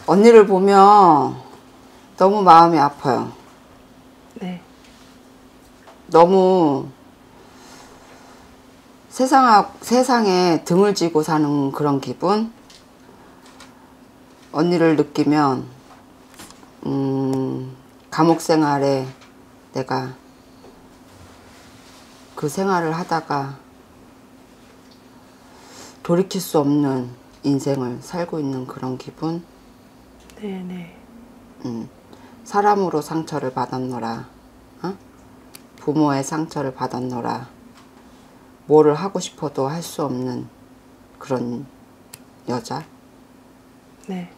언니를 보면 너무 마음이 아파요. 네. 너무 세상에 등을 지고 사는 그런 기분? 언니를 느끼면 감옥 생활에 내가 그 생활을 하다가 돌이킬 수 없는 인생을 살고 있는 그런 기분? 네네. 사람으로 상처를 받았노라. 어? 부모의 상처를 받았노라. 뭐를 하고 싶어도 할 수 없는 그런 여자? 네.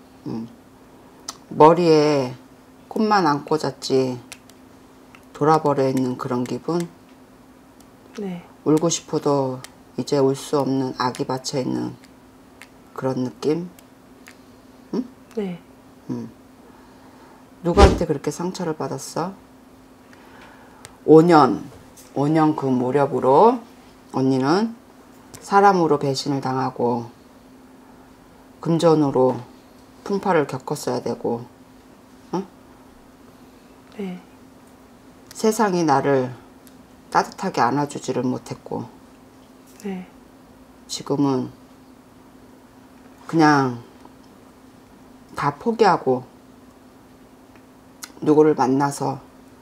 머리에 꽃만 안 꽂았지 돌아버려 있는 그런 기분? 네. 울고 싶어도 이제 울 수 없는 악이 받쳐 있는 그런 느낌? 응? 네. 누구한테 그렇게 상처를 받았어? 5년 그 무렵으로 언니는 사람으로 배신을 당하고 금전으로 풍파를 겪었어야 되고, 응? 네. 세상이 나를 따뜻하게 안아주지를 못했고, 네. 지금은 그냥 다 포기하고 누구를 만나서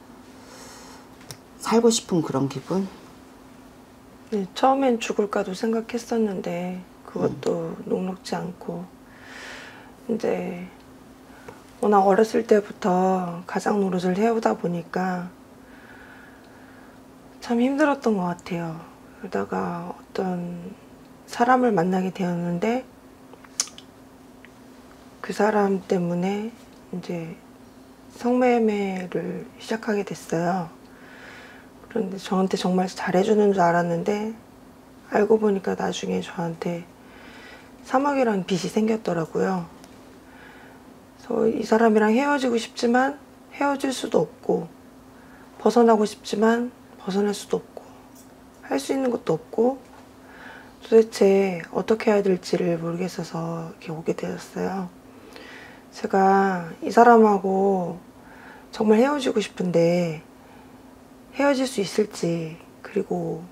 살고 싶은 그런 기분? 네. 처음엔 죽을까도 생각했었는데 그것도 녹록지 않고 이제 워낙 어렸을 때부터 가장 노릇을 해오다 보니까 참 힘들었던 것 같아요. 그러다가 어떤 사람을 만나게 되었는데 그 사람 때문에 이제 성매매를 시작하게 됐어요. 그런데 저한테 정말 잘해주는 줄 알았는데 알고 보니까 나중에 저한테 사막이라는 빚이 생겼더라고요. 그래서 이 사람이랑 헤어지고 싶지만 헤어질 수도 없고 벗어나고 싶지만 벗어날 수도 없고 할 수 있는 것도 없고 도대체 어떻게 해야 될지를 모르겠어서 이렇게 오게 되었어요. 제가 이 사람하고 정말 헤어지고 싶은데 헤어질 수 있을지, 그리고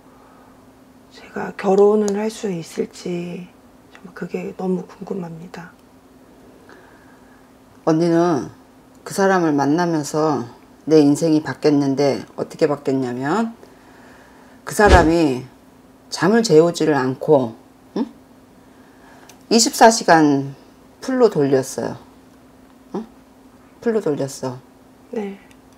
제가 결혼을 할 수 있을지 정말 그게 너무 궁금합니다. 언니는 그 사람을 만나면서 내 인생이 바뀌었는데 어떻게 바뀌었냐면 그 사람이 잠을 재우지를 않고 24시간 풀로 돌렸어요. 풀로 돌렸어. 네.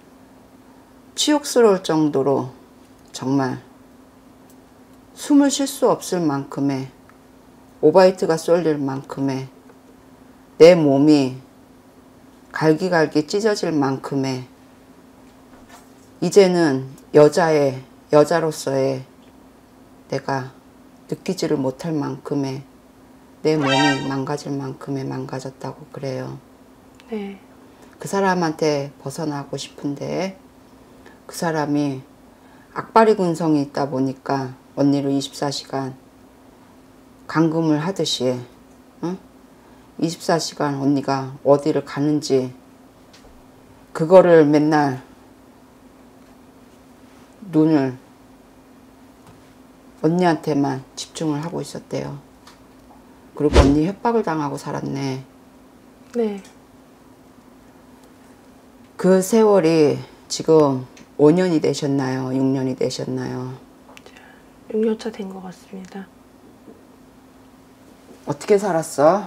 치욕스러울 정도로 정말 숨을 쉴 수 없을 만큼의 오바이트가 쏠릴 만큼의 내 몸이 갈기갈기 찢어질 만큼의 이제는 여자로서의 내가 느끼지를 못할 만큼의 내 몸이 망가질 만큼의 망가졌다고 그래요. 네. 그 사람한테 벗어나고 싶은데 그 사람이 악바리 군성이 있다 보니까 언니를 24시간 감금을 하듯이 24시간 언니가 어디를 가는지 그거를 맨날 눈을 언니한테만 집중을 하고 있었대요. 그리고 언니 협박을 당하고 살았네. 네. 그 세월이 지금 5년이 되셨나요? 6년이 되셨나요? 6년차 된 것 같습니다. 어떻게 살았어?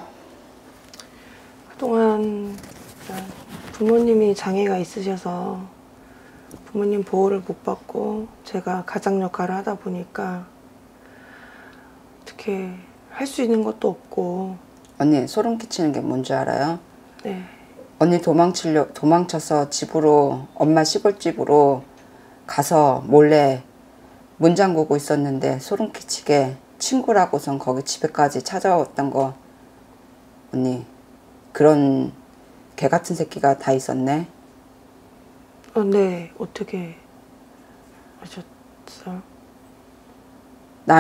그동안 부모님이 장애가 있으셔서 부모님 보호를 못 받고 제가 가장 역할을 하다 보니까 어떻게 할 수 있는 것도 없고. 언니 소름 끼치는 게 뭔지 알아요? 네. 언니 도망쳐서 집으로 엄마 시골집으로 가서 몰래 문 잠그고 있었는데 소름 끼치게 친구라고선 거기 집에까지 찾아왔던 거 언니 그런 개 같은 새끼가 다 있었네. 네. 어떻게 아셨어요?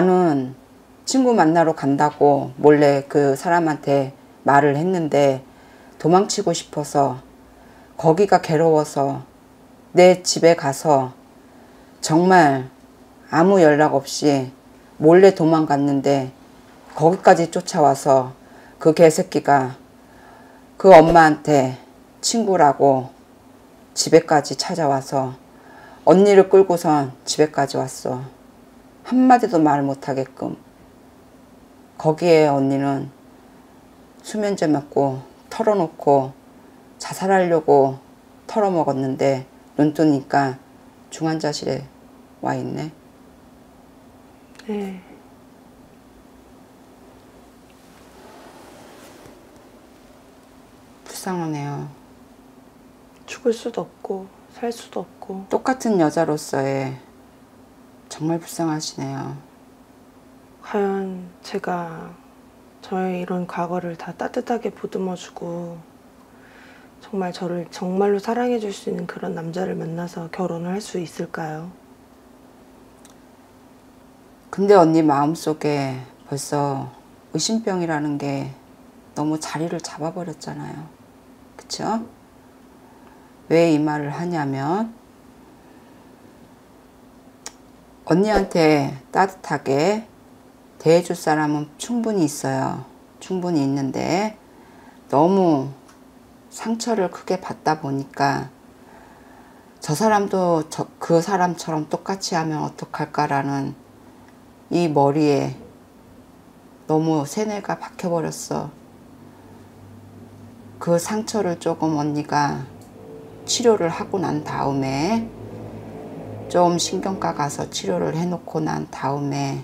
나는 친구 만나러 간다고 몰래 그 사람한테 말을 했는데 도망치고 싶어서 거기가 괴로워서 내 집에 가서 정말 아무 연락 없이 몰래 도망갔는데 거기까지 쫓아와서 그 개새끼가 그 엄마한테 친구라고 집에까지 찾아와서 언니를 끌고선 집에까지 왔어. 한마디도 말 못하게끔. 거기에 언니는 수면제 맞고 털어놓고 자살하려고 털어먹었는데 눈 뜨니까 중환자실에 와 있네. 네. 불쌍하네요. 죽을 수도 없고 살 수도 없고. 똑같은 여자로서의 정말 불쌍하시네요. 과연 제가 저의 이런 과거를 다 따뜻하게 보듬어주고 정말 저를 정말로 사랑해줄 수 있는 그런 남자를 만나서 결혼을 할 수 있을까요? 근데 언니 마음속에 벌써 의심병이라는 게 너무 자리를 잡아버렸잖아요. 그쵸? 왜 이 말을 하냐면 언니한테 따뜻하게 대해줄 사람은 충분히 있어요. 충분히 있는데 너무 상처를 크게 받다 보니까 저 사람도 그 사람처럼 똑같이 하면 어떡할까라는 이 머리에 너무 세뇌가 박혀버렸어. 그 상처를 조금 언니가 치료를 하고 난 다음에 좀 신경과 가서 치료를 해놓고 난 다음에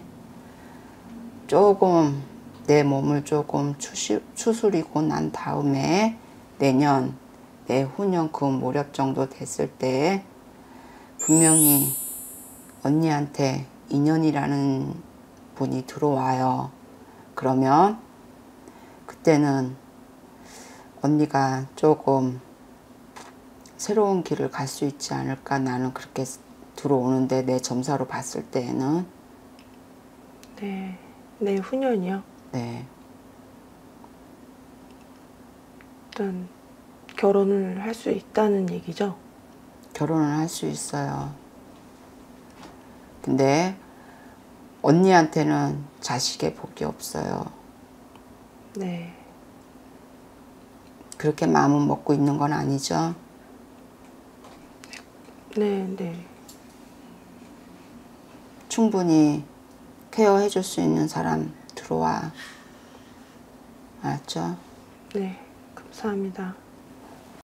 조금 내 몸을 조금 추스리고 난 다음에 내년, 내후년 그 무렵 정도 됐을 때 분명히 언니한테 인연이라는 분이 들어와요. 그러면 그때는 언니가 조금 새로운 길을 갈 수 있지 않을까. 나는 그렇게 들어오는데 내 점사로 봤을 때에는. 네, 내후년이요? 네. 일단 결혼을 할 수 있다는 얘기죠? 결혼을 할 수 있어요. 근데 언니한테는 자식의 복이 없어요. 네. 그렇게 마음은 먹고 있는 건 아니죠? 네, 네. 충분히 케어해 줄 수 있는 사람 들어와. 알았죠? 네, 감사합니다.